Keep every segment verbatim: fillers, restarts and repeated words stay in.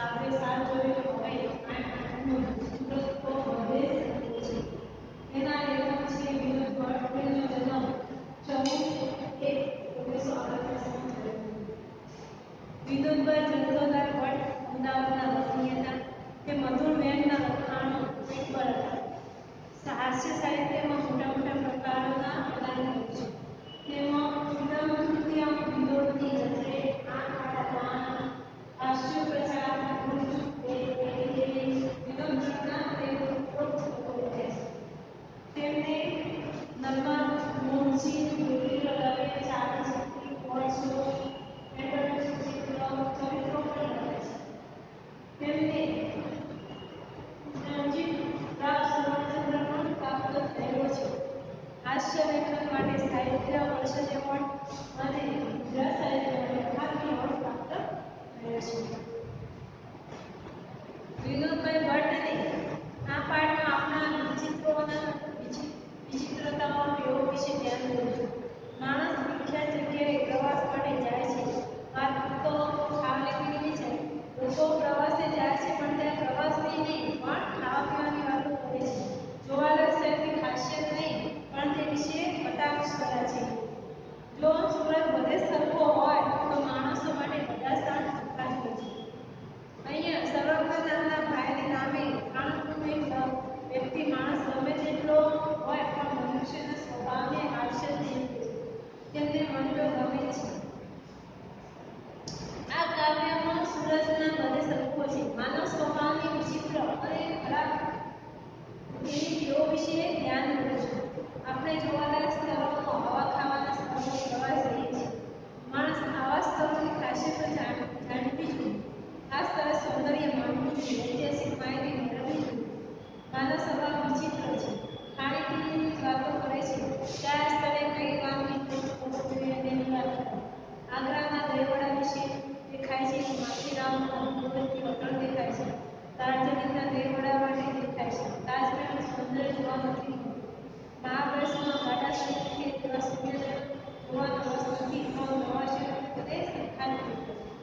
આપણે સારું જોયું હોય આઠનું વિચિત્ર તો વધે શકે છે. તેના લેખક છે વિનોદ ભટ્ટ. તેનો જન્મ ચોવીસ એક ઓગણીસો આડત્રીસમાં થયો. વિનોદભાઈ જસોદાર ભટ્ટ અમદાવાદના વતની હતા. તે મધુર વ્યંગના લખાણો પર હતા. હાસ્ય સાહિત્યમાં મોટા મોટા પ્રકારોના પ્રદાન કરે છે. તેમાં વિનમ્રતા વિનોદની નજરે, આંખ આડા કાન, હાસ્ય પ્રચાર, વિનમ્રતા તેઓ ઉપરોક્ત છે. તેમને નર્મદ મોહનસિંહ જોડી લગાવે ચાલીસ વર્ષો ચરિત્રો પણ લખે છે. તેમને રણજીત રાવ સુવર્ણચંદ્રક પણ પ્રાપ્ત થયેલો છે. હાસ્ય લેખન માટે સાહિત્ય પરિષદ એવોર્ડ અને ગુજરાત સાહિત્ય અકાદમી એવોર્ડ પ્રાપ્ત થયો છે. વિનોદભાઈ ભટ્ટને આ પાઠમાં આપણા વિચિત્રોના વિચિત્રતાઓ તેઓ વિશે ધ્યાન દોર્યું. માણસ વિખ્યાત જગ્યાએ પ્રવાસ માટે જાય છે. વાત તો ટ્રાવેલિંગની છે. લોકો પ્રવાસે જાય છે, પણ ત્યાં પ્રવાસની નહીં પણ ખાવા પીવાની વાતો કરે છે. જોવાલાયક સાહિત્યિક હાસ્ય નહીં પણ તે વિશે કટાક્ષ કર્યા છે. જો સુરત બધે સરખો હોય તો માણસો માટે બધા સ્થાન સરખા જ હોય છે. અહીંયા સર્વજ્ઞ નામના ભાઈને નામે ખાણકનું એક વ્યક્તિ માણસ ગમે તેટલો હોય પણ મનુષ્યના સ્વભાવને હાસ્ય નહીં છે. તેમને મન તો ગમે છે. આ કાવ્યમાં સૂરજના બધે સરખો છે. માનવ સ્વભાવની વિચિત્ર અને ખરાબ તેની તેઓ વિશે ધ્યાન દોર્યું છે. આપણે જોવાલાયક સ્થળોમાં હવા ખાવાના સ્થળોમાં પ્રવાસ જઈએ છીએ. માણસ આવા સ્થળોની ખાસિયતો જાણવી જોઈએ. આ સ્થળે સૌંદર્ય માણવું જોઈએ. ઐતિહાસિક માહિતી મેળવવી જોઈએ. માનવ સ્વભાવ વિચિત્ર છે. ખાણીપીણીની વાતો કરે છે. કયા સ્થળે કઈ વાનગી જોઈએ તેની વાત કરે. આગ્રાના દહીંવડા વિશે દેખાય છે. માખીરામનું અનુભવથી હોટલ દેખાય છે. દાર્જિલિંગના દહીંવડા માટે દેખાય છે. તાજમહેલ સૌંદર્ય જોવા નથી મળતું. મહાબળેશ્વરમાં ગાડા તરીકે તેવા સૂર્યોદય જોવાનો રસ નથી. પણ નવા શહેર બધે સરખા જ દેખાય છે.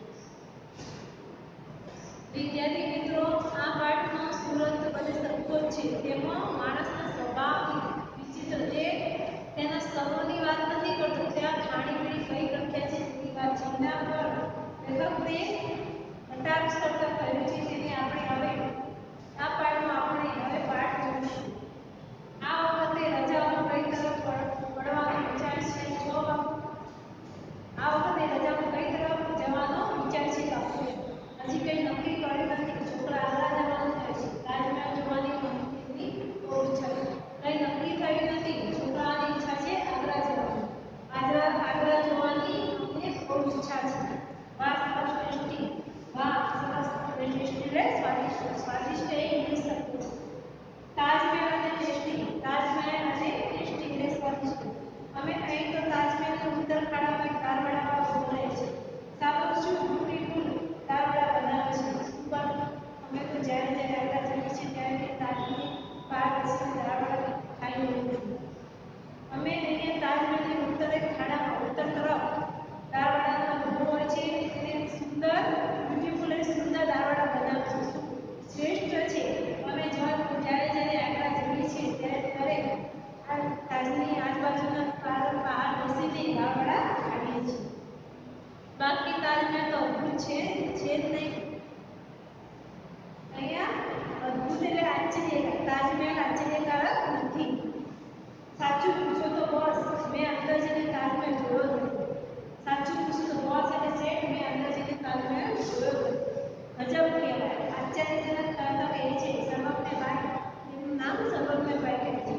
વિદ્યાર્થી મિત્રો, આ પાઠમાં સુરત બધે સરખો જ છે. તેમાં માણસના સ્વભાવની વિચિત્ર જે તેના સ્થળોની વાત નથી કરતો. ત્યાં ખાણીપીણી કઈ પ્રખ્યાત છે તેની વાત છે. એના પર લેખકને કટાક્ષ કરતા કહ્યું છે. તેને આપણે હવે આ પાઠમાં આપણે હવે પાઠ જોઈશું. આ વખતે રજાઓમાં કઈ તરફ પડવાનો વિચાર છે? જો આ વખતે રજામાં કઈ તરફ જવાનો વિચાર છે બાપુએ? હજી કઈ નક્કી કર્યું નથી. છોકરા આગ્રા જવાનું કહે છે. તાજમહેલ જોવાની તેની બહુ ઈચ્છા છે. કઈ નક્કી થયું નથી. છોકરાની ઈચ્છા છે આગ્રા જવાની. આગ્રા આગ્રા જોવાની અમને બહુ ઈચ્છા છે. વાહ સરસ ટેસ્ટી. વાહ સરસ ટેસ્ટી એટલે સ્વાદિષ્ટ. સ્વાદિષ્ટ એ ઇંગ્લિશ શબ્દ છે. તાજમહેલ અને ટેસ્ટી. તાજમહેલ અને ટેસ્ટી એટલે સ્વાદિષ્ટ. અમે અહીં તો તાજમહેલના ઉત્તર ખાડામાં દાળવડા બોલાય છે. સાબુ શું બ્યુટીફુલ દાળવડા બનાવે છે. સુપર. અમે તો જ્યારે જ્યારે આગ્રા જઈએ છીએ ત્યારે તાજની બહાર બેસીને દાળવડા ખાઈ લઈએ છીએ. અમે અહીંયા તાજમહેલની ઉત્તરે ખાડામાં ઉત્તર તરફ દાળવડાનો ડબ્બો હોય છે. તેને સુંદર બ્યુટીફુલ અને સુંદર દાળવડા બનાવે છે. શ્રેષ્ઠ છે. અમે જ્યારે જ્યારે આગ્રા જઈએ છીએ ત્યારે ત્યારે આ તાજની આજુબાજુના પહાડ બેસીને દાળવડા ખાઈએ છીએ. બાકી તાજમહેલ તો અદ્ભુત છે છે જ નહીં. અહીંયા અદ્ભુત એટલે આશ્ચર્ય. તાજમહેલ આશ્ચર્યકારક નથી. સાચું પૂછો તો બોસ, મેં અંદર જઈને તાજમહેલ જોયો જ નથી. સાચું પૂછો તો બોસ એટલે શેઠ, મેં અંદર જઈને તાજમહેલ જોયો જ નથી. ગજબ કહેવાય. આશ્ચર્યજનક કહેતા કહે છે સર્વજ્ઞભાઈ. એનું નામ સર્વજ્ઞભાઈ કહે છે.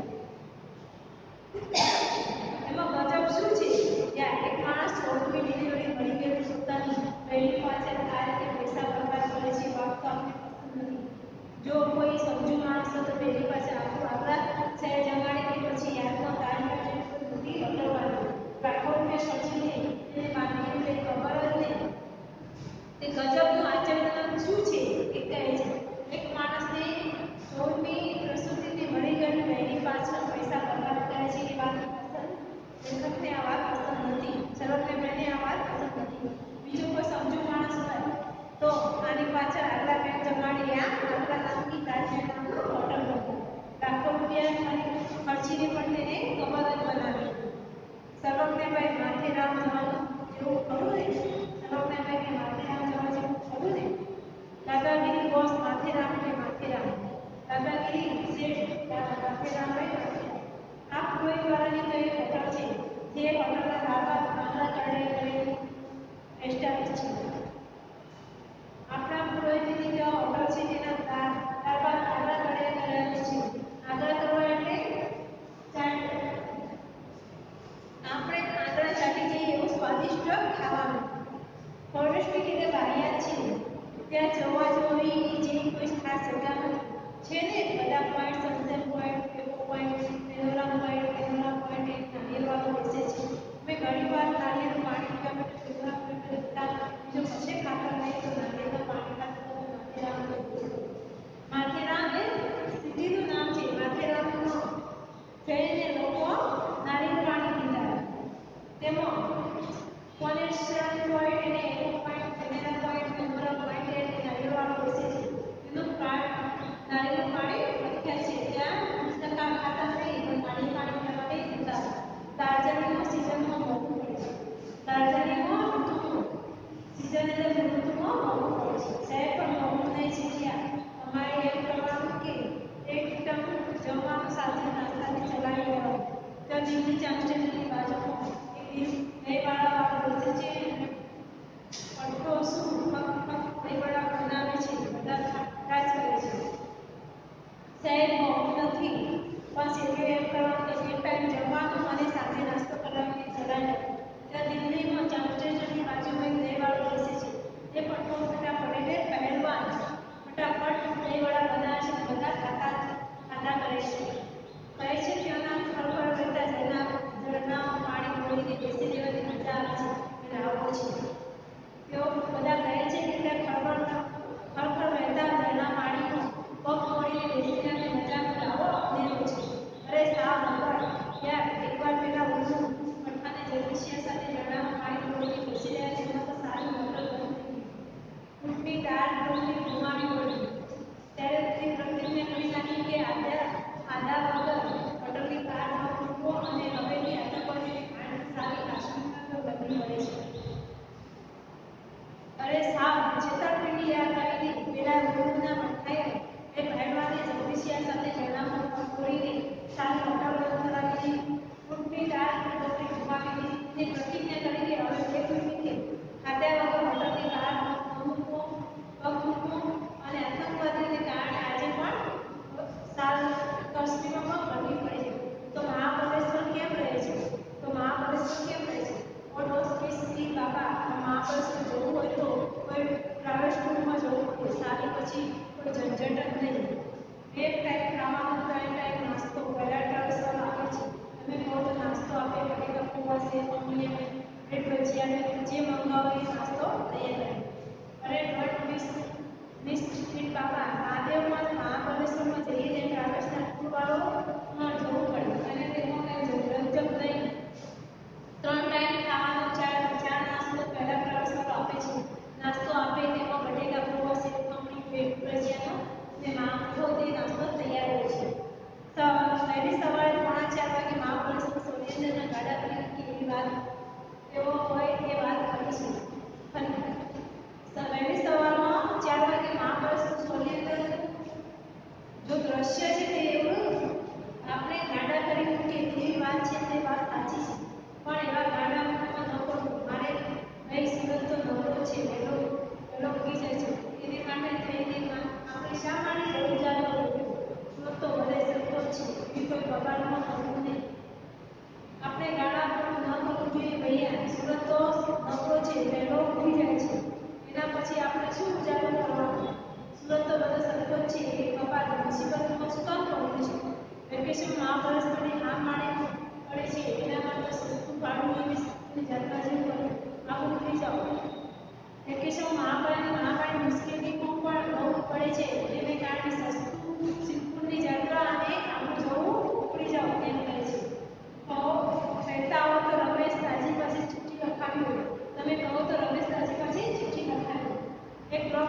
એમાં ગજબ શું છે? ત્યાં એક માણસ ચૌદમી ડિલિવરી મળી ગયેલી પોતાની બહેની પાસે આ રીતે પૈસા બરબાદ કરે છે. વાત તો આપણે પસંદ નથી. જો કોઈ સમજુ માણસ તો બહેની પાસે આખું આગ્રા શહેર જમાડી દે. પછી યાદમાં તાજમહેલ જેવી કોઈ મોટી તો આની પાછળ આગલા બેન જમાડી આ આગલા નામની પ્રાચીન નામનું હોટલ હતું. લાખો રૂપિયા ખર્ચીને પણ તેને કબર જ બનાવી. સર્વજ્ઞભાઈ માથેરામ જવાનું જેવું ખરું ને? સર્વજ્ઞભાઈને માથેરામ જવા જેવું ખરું ને? દાદાગીરી બોસ માથેરામ એટલે માથેરામ, દાદાગીરી શેઠ માથેરામ એટલે માથેરામ. આ પુરોહિતવાળાની તો એક હોટલ છે જે હોટલના બાબા આંગળા તળે કરેલી રેસ્ટોરન્ટ છે. આપણા પુરોહિતની જે હોટલ છે તેના દાબા આંગળા તળે કરેલું છે. આંગળા તળવા એટલે આપણે આંગળા ચાટી જઈએ એવું સ્વાદિષ્ટ ખાવાનું. પૌષ્ટિક રીતે વાહિયાત છે. ત્યાં જવા જોવી જેવી કોઈ ખાસ જગ્યા છે ને? બધા પોઈન્ટ, સનસેટ પોઈન્ટ, પેપો point, panorama point, panorama point એક નારિયેળવાળો બેસે છે. મેં ઘણી વાર નારિયેળનું પાણી પીવા માટે પેનોરા પોઈન્ટ જતા જો કશે ખાતર નહીં તો નારિયેળનું પાણી ખાતર માથેરામ માથેરામ એ સિટીનું નામ છે. માથેરામનું જઈને લોકો નારિયેળ પાણી પીતા. તેમાં કોનેસ્ટ્રલ પોઈન્ટ અને echo point, panorama point, panorama point એ નારિયેળવાળો બેસે છે. એનું નારિયેળનું પાણી પ્રખ્યાત છે. ત્યાં ટકા ખાતા નહીં પણ નારિયેળ પાણી પીવા માટે જતા. દાર્જિલિંગમાં સિઝનમાં મોંઘું પડે છે. દાર્જિલિંગમાં ઋતુમાં સિઝન એટલે ઋતુમાં મોંઘું પડે છે. સાહેબ પણ મોંઘું નહીં છે. ત્યાં અમારે એમ કરવાનું કે એક ટંક જમવાનું સાથે નાસ્તાથી ચલાવી લેવાનું. ત્યાં દિલ્હી ચાંચેની બાજુમાં એક દહીંવાળાવાળો બેસે છે અને અડધો શું ફક્ત ફક્ત દહીંવડા બનાવે છે. બધા ખાટા જ કરે છે. સાહેબ મોંઘું નથી, બસ એટલું એમ કરવાનું કે એક ટાઈમ જમવાનું અને સાથે નાસ્તો કરાવીને ચલાવી લેવાનું. ત્યાં દિલ્હીમાં ચાંચેની બાજુમાં એક દહીંવાળો બેસે છે. તે પટ્ટો મોટા પડેલે પહેલવાન ફટાફટ દહીંવડા બનાવે છે. બધા ખાતા ખાતા કરે છે. કહે છે ત્યાંના ખળખળ વહેતા ઝરણા ઝરણાઓ પાણી બોલીને બેસી રહેવાની મજા આવે છે. એ રાવો છે. તેઓ બધા કહે છે કે ત્યાં ખળખળ ખળખળ વહેતા ઝરણા પાણીમાં પગ બોલીને બેસી રહેવાની મજાનો રાવો અનેરો છે. અરે સાવ નગર યાર, એકવાર પેલા ઉલ્લુ પઠાને જગદીશિયા સાથે ઝરણામાં પાણી બોલીને બેસી રહ્યા છે. એમાં તો સારી હોટલ બંધ થઈ ગઈ. ઊંટની દાળ ઢોકળી ગુમાવી પડી. ત્યારે તે પ્રતિજ્ઞા કરી નાખી કે આદા આદા વગર હોટલની કાર ન મૂકવો અને હવેથી આજુબાજુની ખાંડ સારી કાશ્મીરમાં તો બદલી પડે છે. અરે સાવ છેતરપિંડી યાદ આવી ગઈ. પેલા ઉલ્લુના પઠાએ એ પહેલવાને જગદીશિયા સાથે ઝરણામાં પગ બોલીને સારી હોટલ બંધ કરાવી દીધી. ઊંટની દાળ ઢોકળી ગુમાવી દીધી અને પ્રતિજ્ઞા કરી કે હવે બે મિનિટે ખાધા વગર હોટલની બહાર પગ મૂકવો પગ મૂકવો અને આતંકવાદીને કારણે આજે પણ સાલ કાશ્મીરમાં પણ બદલી પડે છે. તો મહાબળેશ્વર કેમ રહે છે? તો મહાબળેશ્વર કેમ રહે છે? ઓ ડોસ પ્લીઝ બાબા, મહાબળેશ્વર જવું હોય તો કોઈ પ્રાઇવેટ સ્કૂલમાં જવું પડે. સારી પછી કોઈ ઝંઝટ જ નહીં. એક ટાઈમ ખાવાનો, ત્રણ ટાઈમ નાસ્તો. પહેલા ટ્રાવેલ્સવાળા આપે છે. તમે કહો તો નાસ્તો આપે. બટેકા પૌવા છે, મમ્મીને બ્રેડ ભજીયા જે મંગાવો એ નાસ્તો તૈયાર કરે. અરે ડોન્ટ મિસ મિસ સ્ટ્રીટ બાબા, મહાદેવમાં મહાબળેશ્વરમાં જઈએ ત્યાં ટ્રાવેલ્સના ટૂરવાળોમાં જવું પડે અને તેમાં કંઈ રંજક નહીં. ત્રણ ટાઈમ ખાવાનો, ચાર ચાર નાસ્તો પહેલા ટ્રાવેલ્સવાળો આપે છે. નાસ્તો આપે તેમાં બટેકા પૌવા છે, મમ્મી બ્રેડ ભજીયાનો ને માંગો તે નાસ્તો તૈયાર હોય છે. વહેલી સવારે પોણા ચાર વાગે મહાબળેશ્વર સોલિયન્દરના ગાડા કરી એવી વાત તેઓ હોય એ વાત કરી છે. વહેલી સવારમાં ચાર વાગે મહાબળેશ્વર સોલિયન્દરનું જો દ્રશ્ય છે તે એવું આપણે ગાડા કરી મૂકીએ તેવી વાત છે. તે વાત સાચી છે. પણ એવા ગાડા મૂકવા ન પડવું. મારે ભાઈ સુરત તો નબળો છે, વહેલો વહેલો ઉગી જાય છે. એને માટે થઈને આપણે શા માટે જવું જાગો સુરત તો બધે સરખો જ છે. એવી કોઈ બગાડમાં કરવું નહીં. આપણે ગાડા પણ ન કરવું જોઈએ ભૈયા. સુરત તો નબળો છે, વહેલો ઉઠી જાય છે. એના પછી આપણે શું ઉજાગર કરવાનું? સુરત તો બધો સરખો જ છે. એ કપાત મુસીબતમાં શું કામ પડવું છે? વેકેશન મહાબળેશ્વરની આ માણે પડે છે. એના માટે સસ્તું ભાડું લઈને સિદ્ધપુરની જાત્રા જેવું કર્યું. આવું ઉઠી જાઓ. વેકેશન મહાબળેશ્વર મહાબળેશ્વર મુશ્કેલીમાં પણ બહુ પડે છે. એને કારણે સસ્તું સિદ્ધપુરની જાત્રા અને આવું જવું ઉપડી જાઓ તેમ કહે છે. કહો કહેતા હો તો રમેશ દાજી પાસે ચિઠ્ઠી લખાવી હોય. તમે કહો તો રમેશ દાજી પાસે ચિઠ્ઠી લખાવી. એક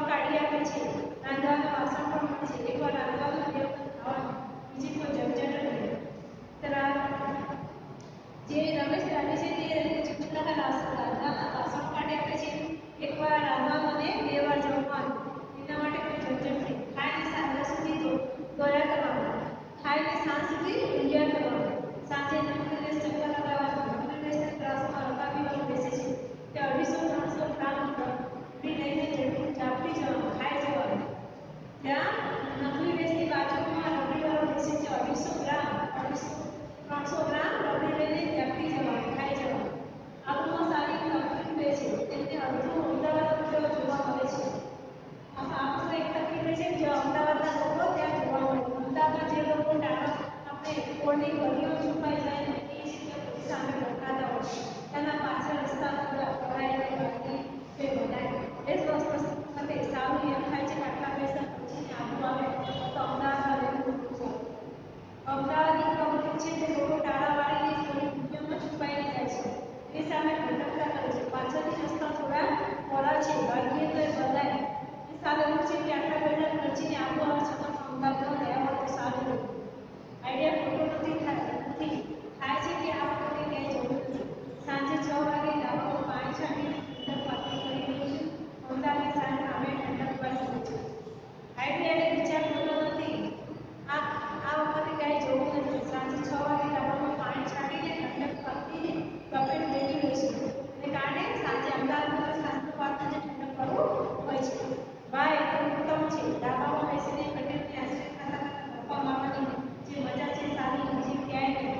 ગણેશ દાદી છે તે ચૂંટણા રાધાના ભાષણ માટે આપણે છે એકવાર રાંધવાનું અને બે વાર જમવાનું એના માટે કોઈ ઝંઝટ નહીં. ખાઈને સાંજ સુધી દોડ્યા કરવાનું, ખાઈને સાંજ સુધી ઊંઘ્યા કરવાનું, સાંજે નમણી રેસ ચક્કર લગાવવાનું. નમણી રેસના ત્રાસમાં રકાબી વાળું બેસે છે તે અઢીસો ત્રણસો ગ્રામ રબડી લઈને ઝાપટી જવાનું, ખાઈ જવાનું. જ્યાં નકલી રેસની બાજુમાં રબડી વાળો બેસે છે અઢીસો ગ્રામ અઢીસો ત્રણસો ગ્રામ રબડી લઈને ઝાપટી જવાનું, ખાઈ જવાનું. આબુમાં સારી તકલીફ રહે છે તેમને અડધું અમદાવાદ જોવા મળે છે. આબુ એક તકલીફ છે જે અમદાવાદના લોકો ત્યાં જોવા મળે. અમદાવાદમાં જે લોકો ટાળા આપણે કોળની ગલીઓ છુપાઈ જાય ને એ પોલીસ સામે ભટકાતા હોય તેના પાછળ રસ્તા પકડાય બાકી તે બનાય એ જ વસ્તુ સાથે સારું એમ થાય છે કે આટલા પૈસા ખર્ચીને આબુ આવે તો અમદાવાદમાં રહેવું છે. અમદાવાદની પબ્લિક છે તે લોકો ટાળા વાળીને થોડી ભૂમિઓમાં છુપાઈને જાય છે. એ સામે ભટકતા કરે છે. પાછળથી રસ્તા થોડા પહોળા છે, ભાગ્યે તો એ બધાય એ સાલ એવું છે કે આટલા પૈસા ખર્ચીને આબુ આવે છતાં અમદાવાદમાં ગયા હોય તો સારું હતું. આઈડિયા ખોટો નથી થાય નથી થાય છે કે આ વખતે ક્યાંય જવું નથી. સાંજે છ વાગે ધાબામાં પાણી છાંટીને ઠંડક પાકી કરી દઈશું. અમદાવાદની સાંજ અમે ઠંડક પાડી દઈશું. આઈડિયા વિચાર ખોટો નથી. આ આ વખતે ક્યાંય જવું નથી. સાંજે છ વાગે ધાબામાં પાણી છાંટીને ઠંડક પાકીને કપેટ બેઠી રહીશું. એને કારણે સાંજે અમદાવાદમાં સાંજનું વાતાવરણ ઠંડક વાળું હોય છે. ભાઈ એ ઉત્તમ છે. ધાબામાં બેસીને કટેલની આઈસ્ક્રીમ ખાતા ખાતા ગપ્પા મારવાની જે મજા છે સારી બીજી ક્યાંય નહીં.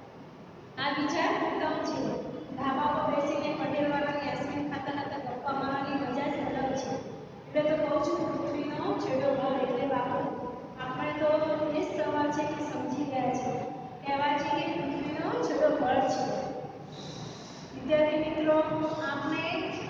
આ વિચાર ઉત્તમ છે. ધાબા પર બેસીને પટેલવાળાની આઈસ્ક્રીમ ખાતા ખાતા ગપ્પા મારવાની મજા જ અલગ છે. એટલે તો કહું છું પૃથ્વીનો છેડો ભર એટલે વાપરો. આપણે તો એ જ સવાલ છે કે સમજી ગયા છે. કહેવાય છે કે પૃથ્વીનો છેડો ભર છે. વિદ્યાર્થી મિત્રો આપણે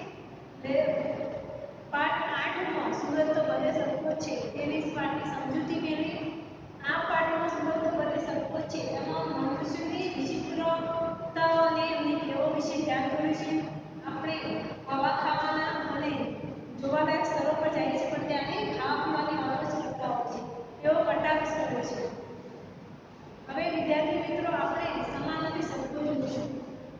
પાઠ આઠમાં સુરત તો બધે સરખો છે તેની પાઠની સમજૂતી મેળવી. આ પાઠમાં સુરત તો બધે સરખો છે એમાં મનુષ્યની વિચિત્રતા અને એમની ટેવો વિશે ધ્યાન દોરીશું. આપણે હવા ખાવાના અને જોવાલાયક સ્થળો પર જઈએ છીએ પણ ત્યાંની ખાવા પીવાની અલગ જ કરતા હોય છે એવો કટાક્ષ કરે છે. હવે વિદ્યાર્થી મિત્રો આપણે સમાનાર્થી શબ્દો જોઈશું.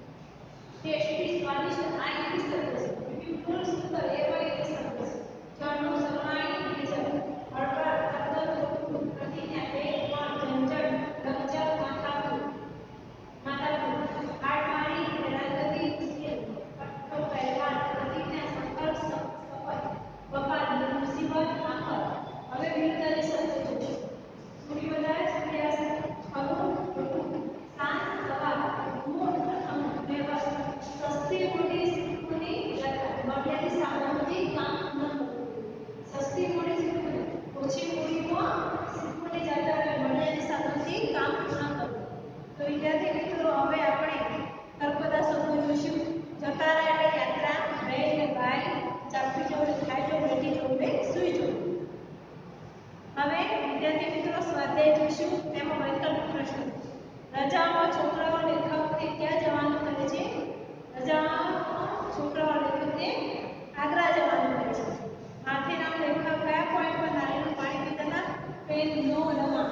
ટેસ્ટી સ્વાદિષ્ટ આ એક શબ્દ છે. બ્યુટીફુલ સુંદર એ પણ એક શબ્દ છે. જળનું સરવાણી નેચર હળવા તદ્દન ચોખ્ખું પ્રતિજ્ઞા બે પણ ઝંઝટ લંચર માથાકૂટ માથાકૂટ હાડમારી હેરાનગતિ મુશ્કેલ કઠો પહેલવાન પ્રતિજ્ઞા સંઘર્ષ સફળ બપાર મુસીબત આફત. હવે વિરુદ્ધાર્થી શબ્દો જોઈશું. સૂર્યોદય સૂર્યાસ્ત ખરું ખોટું સાંજ સવાર ભૂખ અથાણું દિવસ સસ્તી મોટી સિદ્ધપુરની યાત્રા મર્યાદિત સાધનોથી કામ ન કરવું. સસ્તી મોટી સિદ્ધપુર ઓછી મૂડીમાં સિદ્ધપુરની યાત્રા મર્યાદિત સાધનોથી કામ પૂર્ણ કરવું. તો વિદ્યાર્થી મિત્રો હવે આપણે તળપદા શબ્દો જોઈશું. જતા રહે એટલે યાત્રા, રહે એટલે ભાઈ, ચાપી જવું ખાઈ જવું, બેઠી જવું સુઈ જવું. હવે વિદ્યાર્થી મિત્રો સ્વાધ્યાય જોઈશું. તેમાં વૈકલ્પિક પ્રશ્નો. રજાઓમાં છોકરાઓ લેખકને ક્યાં જવાનું કહે છે? રજાઓમાં છોકરાઓ લેખકને આગ્રા જવાનું કહે છે. માથેરામ લેખક કયા પોઈન્ટ પર નારિયેળનું પાણી પીતા હતા? Panorama.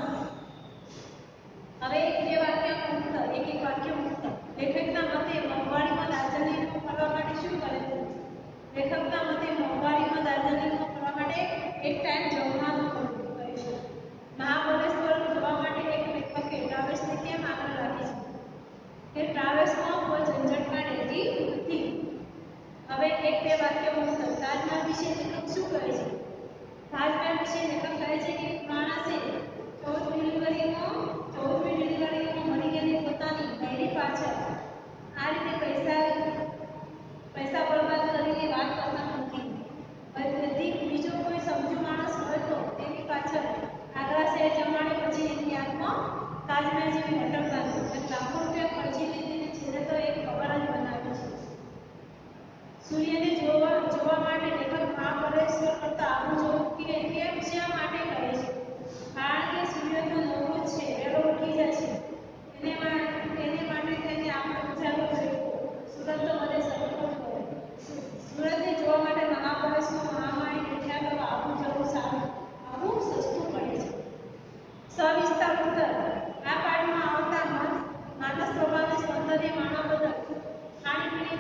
હવે એક બે વાક્યનો ઉત્તર એક એક વાક્યનો ઉત્તર. લેખકના મતે મોંઘવારીમાં દાર્જિલિંગમાં ફરવા માટે શું કરે છે? લેખકના મતે મોંઘવારીમાં દાર્જિલિંગમાં ફરવા માટે એક ટાઈમ જમવાનું કરે છે. મહાબળેશ્વર જવા માટે એક લેખકે ટ્રાવેલ્સને કેમ આગળ રાખી છે? કે ટ્રાવેલ્સમાં કોઈ ઝંઝટ કાઢેલી નથી. હવે એક બે વાક્યનો ઉત્તર. તાજમહેલ વિશે લેખક શું કહે છે? તાજમહેલ વિશે લેખક કહે છે કે એક માણસે ચૌદ ડિલિવરીમાં ચૌદમી ડિલિવરીમાં મળી ગયેલી પોતાની બહેની પાછળ આ રીતે પૈસા પૈસા બરબાદ કરીને વાત કરતા નથી. બધી બીજો કોઈ સમજુ માણસ હોય તો તેની પાછળ આગ્રા શહેર જમાડે પછી એની યાદમાં તાજમહેલ જેવી હોટલ બાંધી લાખો રૂપિયા ખર્ચીને તેને છેલ્લે તો એક ખબર જ બનાવી છે. સૂર્યને જોવા જોવા માટે લેખક મહાબળેશ્વર કરતા આબુ જવું કે કેમ શા માટે કહે છે? કારણ કે સૂર્ય તો નવરો જ છે, વહેલો ઉઠી જાય છે. એને એને માટે તેને આપણે ઉજાગરો કર્યો. સુરત તો બધે સરખો જ હોય. સુરતને જોવા માટે મહાબળેશ્વર મહામાળી બેઠા કરવા આબુ જવું સારું. આબુ સસ્તું પડે છે. સવિસ્તાર ઉત્તર. આ પાઠમાં આવતા મત માનસ સ્વભાવને સૌંદર્ય માનવ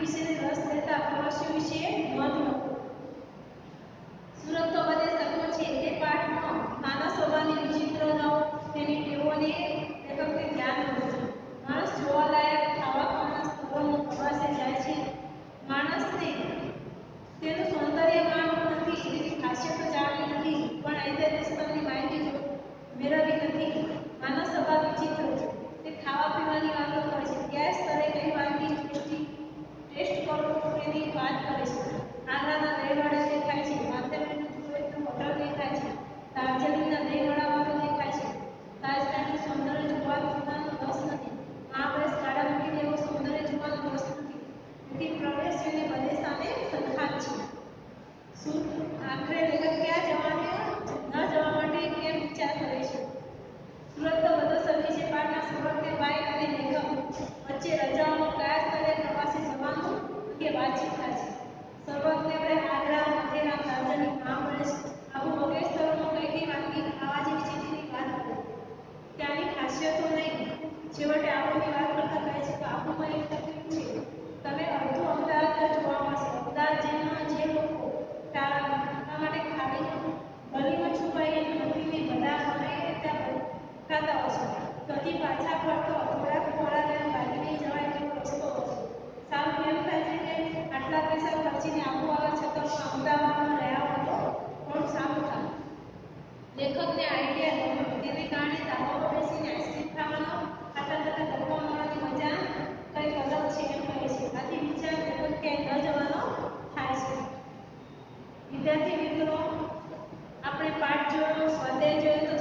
વિશે રસ લેતા પ્રવાસીઓ વિશે નોંધ લખો. સુરત તો બધે સર્વો છે તે પાઠમાં માનવ સ્વભાવની વિચિત્રતાઓ તેની ટેવોને લેખકે ધ્યાન દોર્યું છે. માણસ જોવાલાયક ખાવા પીવાના સ્થળોમાં પ્રવાસે જાય છે. માણસને તેનું સૌંદર્ય માણવું નથી, તેની ખાસિયતો જાણવી નથી, પણ ઐતિહાસિક સ્થળની માહિતી મેળવવી નથી. માનવ સ્વભાવ વિચિત્ર છે. તે ખાવા પીવાની વાતો કરે છે. કયા સ્થળે કઈ વાનગી ટેસ્ટ કરવો તેની વાત કરે છે. આગ્રાના દહીંવડા દેખાય છે, માંથેરાનનું હોટલ દેખાય છે, દાર્જિલિંગના દહીંવડાવાળો દેખાય છે. તાજમહેલનું સૌંદર્ય જોવાનો રસ નથી. મહાબળેશ્વર ગાડા મૂકીને એવું સૌંદર્ય જોવાનો રસ નથી. તેથી પ્રવેશીઓને બધે સામે સરખા છે. શું આખરે લેખક ક્યાં જવાને ન જવા માટે કેમ વિચાર કરે છે? સુરત તો બધો સર્વે છે પાઠના સુરતને ભાઈ અને લેખક વચ્ચે રજાઓમાં કયા સ્થળે પ્રવાસે જવાનું અંગે વાતચીત થાય છે. સર્વજ્ઞ આપણે આગ્રા, માથેરાન, દાર્જિલિંગ, મહાબળેશ્વર આબુ વગેરે સ્થળોમાં કઈ કઈ વાનગી ખાવા જેવી છે તેની વાત કરે. ત્યાંની ખાસિયતો નહીં. છેવટે આબુની વાત કરતા કહે છે કે આબુમાં એક તકલીફ છે. તમે અડધું અમદાવાદ જોવા મળશે. અમદાવાદ જેમાં જે લોકો ટાળા માટે ખાડીમાં ગલીમાં છુપાઈને નોકરીને બધા ગમે ત્યાં ખાતા હોય છે. ત્યાંથી પાછા ફરતો થોડાક ખોરાક ભાગીને જવાય તેવો રસ્તો હોય છે. સારું એમ થાય છે કે આટલા પૈસા ખર્ચીને આબુ આવવા છતાં હું અમદાવાદમાં રહ્યા હોત તો ઘણું સારું થાય. લેખકને આઈડિયા ગમ્યો. તેને કારણે ધાબા પર બેસીને આઈસ્ક્રીમ ખાવાનો, ખાતા ખાતા ગપ્પા મારવાની મજા કંઈક અલગ છે એમ કહે છે. આથી વિચાર લેખક ક્યાંય ન જવાનો થાય છે. વિદ્યાર્થી મિત્રો, આપણે પાઠ જોયો, સ્વાધ્યાય જોયો તો